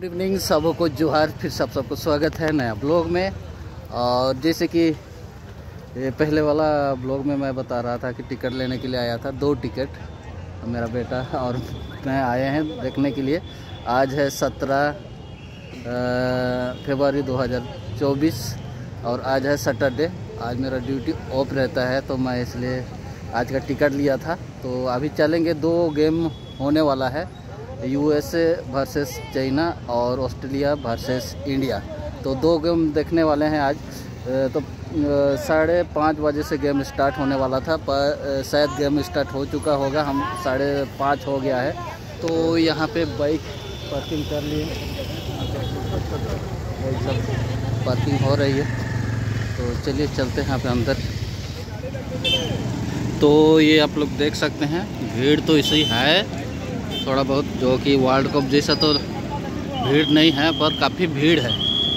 Good evening, सबको जोहार। फिर सबको स्वागत है नया ब्लॉग में। और जैसे कि पहले वाला ब्लॉग में मैं बता रहा था कि टिकट लेने के लिए आया था, 2 टिकट मेरा बेटा और मैं आए हैं देखने के लिए। आज है 17 फरवरी 2024 और आज है सैटरडे। आज मेरा ड्यूटी ऑफ रहता है तो मैं इसलिए आज का टिकट लिया था। तो अभी चलेंगे, 2 गेम होने वाला है, यूएसए वर्सेस चाइना और ऑस्ट्रेलिया वर्सेस इंडिया। तो 2 गेम देखने वाले हैं आज। तो 5:30 बजे से गेम स्टार्ट होने वाला था, पर शायद गेम स्टार्ट हो चुका होगा, हम 5:30 हो गया है। तो यहाँ पे बाइक पार्किंग कर लिए, सब पार्किंग हो रही है। तो चलिए चलते हैं यहाँ पे अंदर। तो ये आप लोग देख सकते हैं, भीड़ तो इसी है थोड़ा बहुत, जो कि वर्ल्ड कप जैसा तो भीड़ नहीं है पर काफ़ी भीड़ है।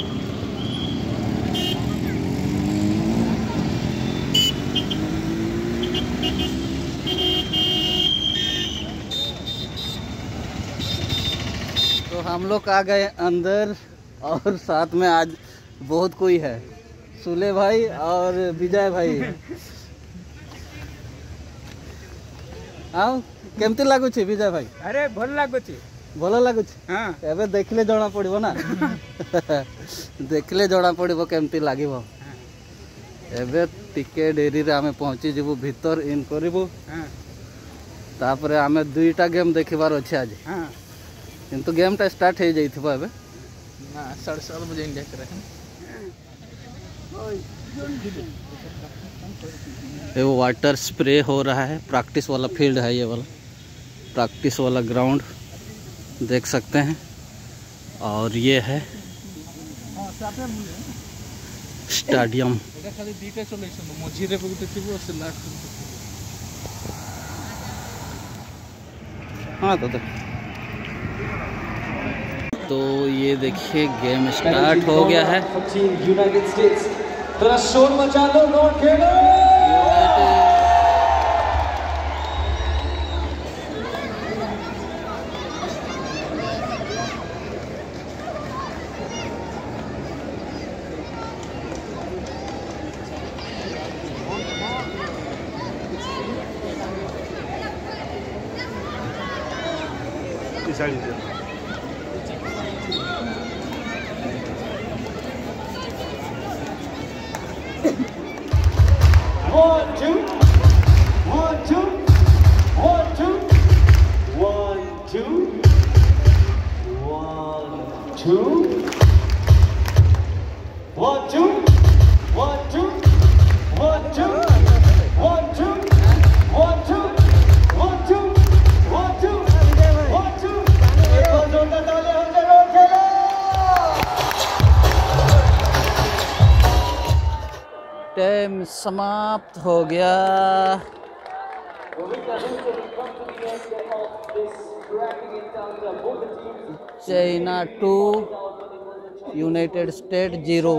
तो हम लोग आ गए अंदर और साथ में आज बहुत कोई है, सुले भाई और विजय भाई। आओ, केमती लागुची विजय भाई? अरे भल लागुची, भल लागुची। हाँ एबे देखले जଣା पड़िबो ना देखले जଣା पड़िबो केमती लागिबो। एबे टिके डेरी रे आमे पहुंची जेबो भीतर इन करिबो। हाँ तापरे आमे 2टा गेम देखिबार अछि आज। हाँ किंतु गेम टा स्टार्ट हो जाइथिबो एबे ना 7:30 बजे इंडिया करे हैं। ये वो वाटर स्प्रे हो रहा है, प्रैक्टिस वाला फील्ड है, ये वाला प्रैक्टिस वाला ग्राउंड देख सकते हैं। और ये है स्टेडियम। हाँ तो ये देखिए गेम स्टार्ट हो गया है। यूनाइटेड स्टेट्स, थोड़ा शोर मचा लो, नॉट खेलो। टाइम समाप्त हो गया। China 2, United State 0।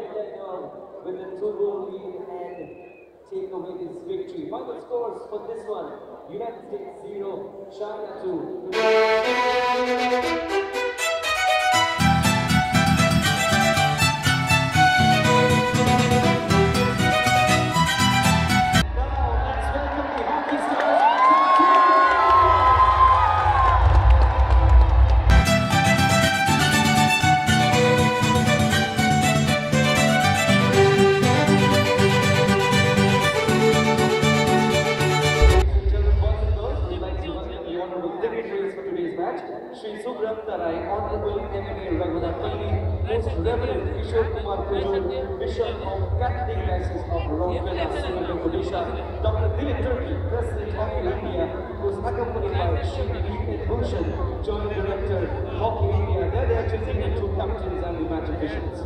Shri Subram Tarai, Honorable M.A. Raghunathini, Most Reverend Kishore Kumar Kujur, Bishop of Catholic Diocese of Rourkela, Srinagar, Odisha, Dr. Dilip Turki, President Hockey India, who is accompanied by Shri Deep Bhushan, Joint Director, Hockey India. They are there to sing the 2 captains and the match officials.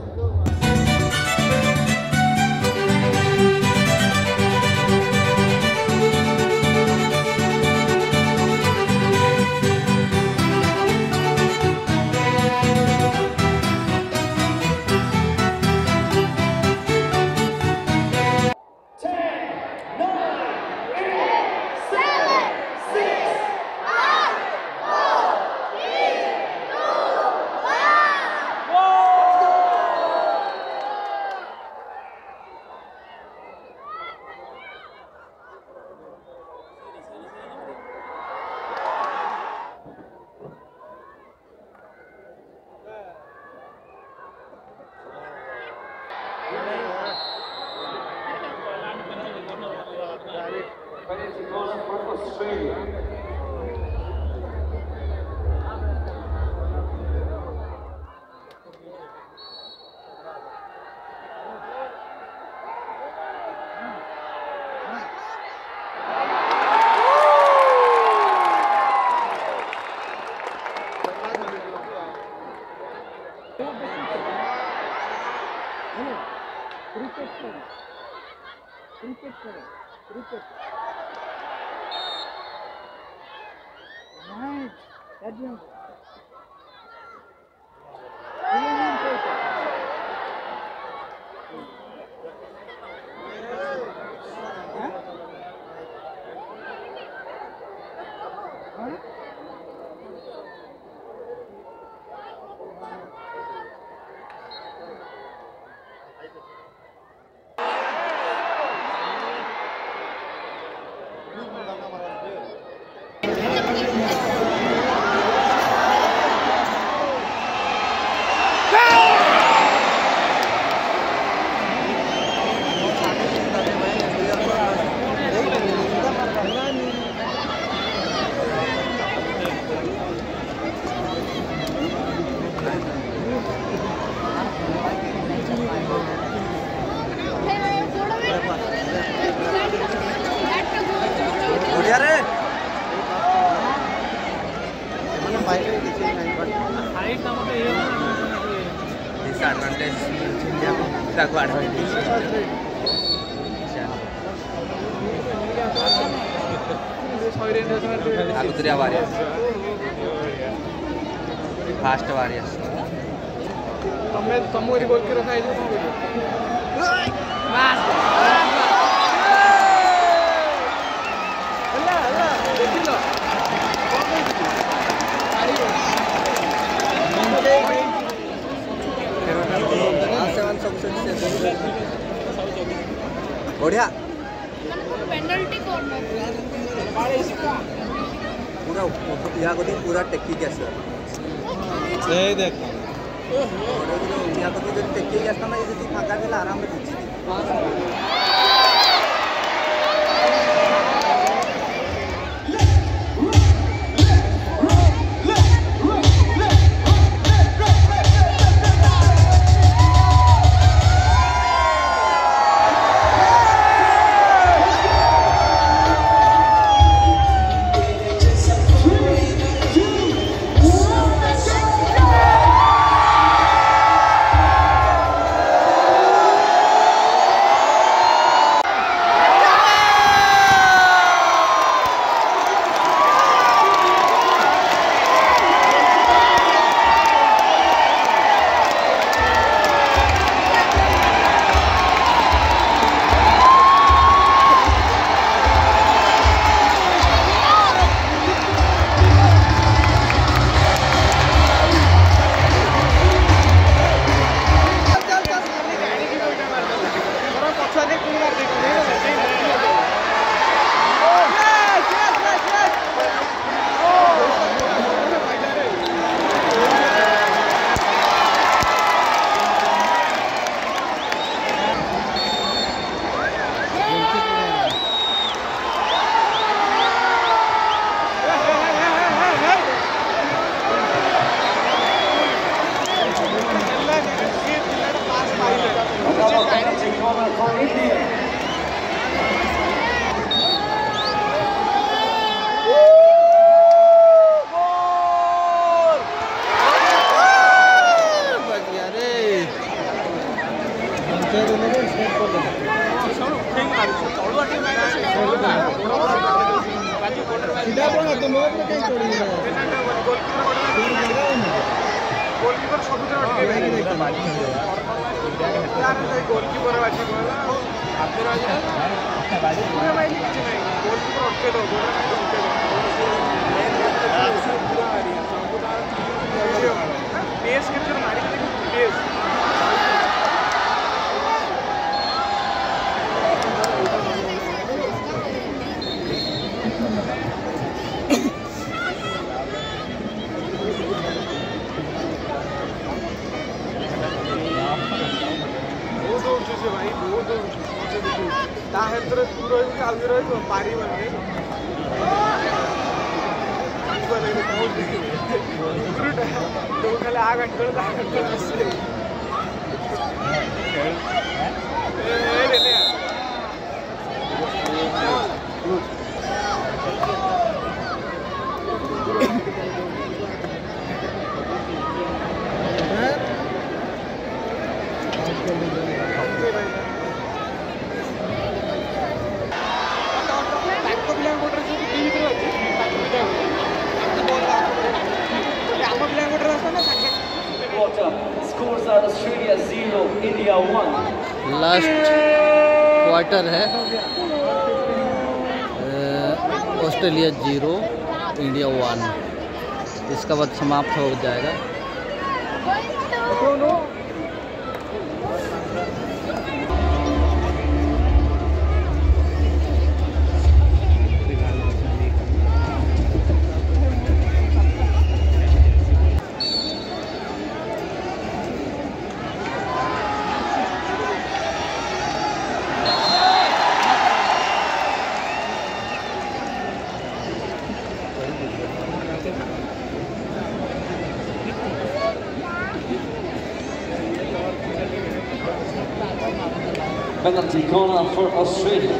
area. Fast warriors तमोरी goal के रखा है बढ़िया penalty corner पूरा या को पूरा techie के सर ए देख या को जो टेक्की के असता ना ये जो फाका देला आराम से पूछी भाई बहुत Scores are Australia 0, India 1. Last quarter है, ऑस्ट्रेलिया 0 इंडिया 1। इसका बाद समाप्त हो जाएगा। Penalty corner for Australia.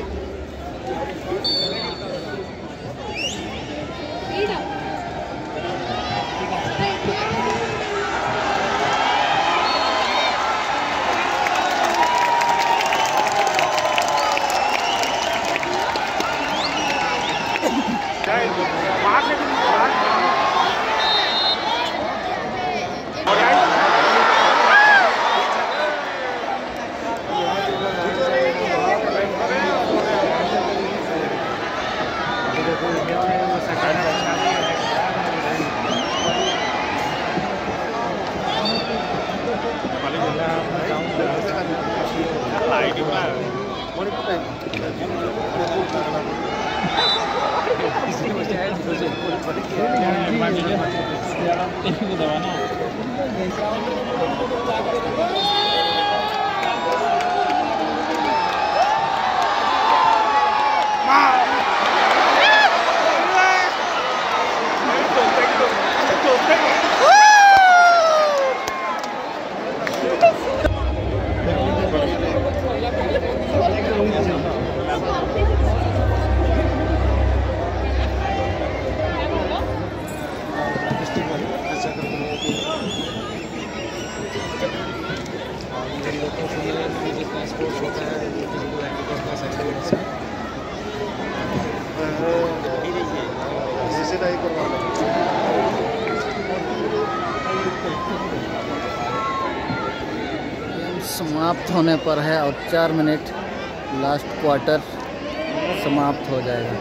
समाप्त होने पर है और 4 मिनट लास्ट क्वार्टर समाप्त हो जाएगा।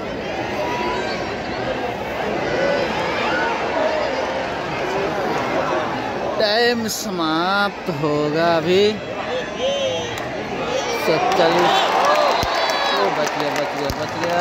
टाइम समाप्त होगा अभी 47। बच गया।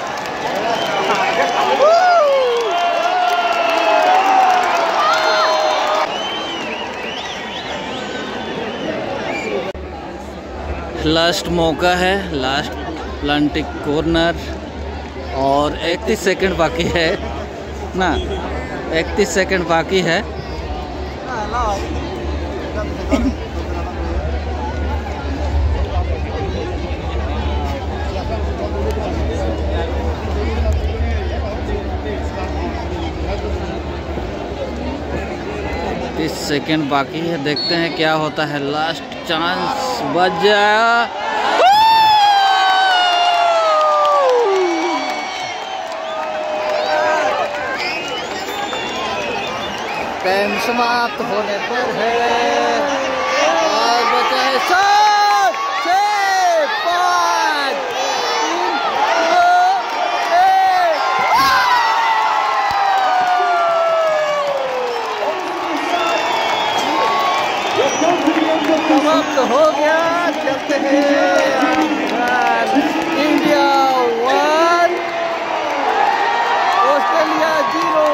लास्ट मौका है, लास्ट प्लांटिक कॉर्नर और 31 सेकंड बाकी है ना, 31 सेकंड बाकी है। सेकंड बाकी है, देखते हैं क्या होता है। लास्ट चांस बच जाएगा। टाइम समाप्त होने पर है और बचा है 7, 6, 5, 3, 2, 1। समाप्त हो गया। चलते हैं इंडिया 1 ऑस्ट्रेलिया 0।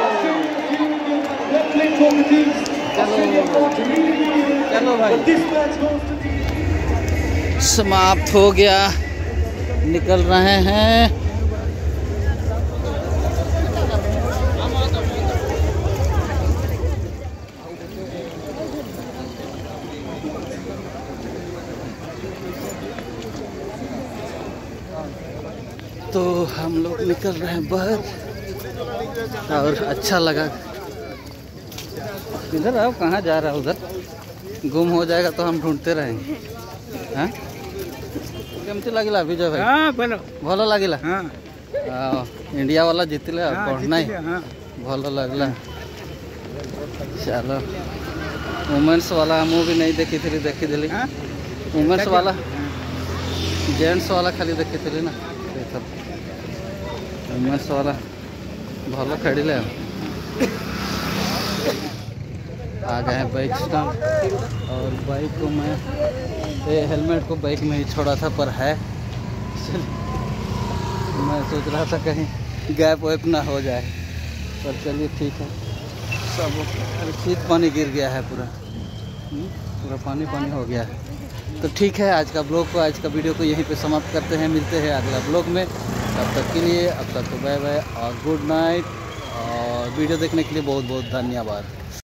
चलो भाई, समाप्त हो गया, निकल रहे हैं। तो हम लोग निकल रहे हैं बाहर और अच्छा लगा। इधर आओ, कहाँ जा रहा है? उधर गुम हो जाएगा तो हम ढूंढते रहेंगे। हाँ केमती लगिला विजय भाई? हाँ बोलो। भल लगिला? हाँ इंडिया वाला जीतले नहीं हाँ भल लगला। चलो वुमेन्स वाला मुँह भी नहीं देखी थी, देखी दिली। वुमेन्स वाला जेंट्स वाला खाली देखी थी ना, वुमेन्स वाला भल खेलिले। आ गए हैं बाइक स्टैंड और बाइक को मैं हेलमेट को बाइक में ही छोड़ा था पर है। मैं सोच रहा था कहीं गैप वैप ना हो जाए, पर चलिए ठीक है। सब शीत पानी गिर गया है पूरा, पूरा पानी पानी हो गया है। तो ठीक है, आज का ब्लॉग को, आज का वीडियो को यहीं पे समाप्त करते हैं। मिलते हैं अगला ब्लॉग में, तब तक के लिए अब तक तो बाय बाय और गुड नाइट। और वीडियो देखने के लिए बहुत बहुत धन्यवाद।